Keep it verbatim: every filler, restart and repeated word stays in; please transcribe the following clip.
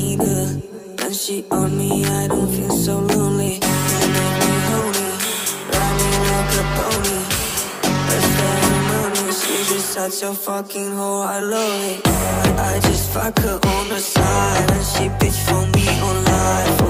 me good. When she on me, I don't feel so lonely. You make me holy, ride me like a pony. The ceremonies, you just such a fucking hoe, I love it. I, I just fuck her on the side, and she bitch for me on live.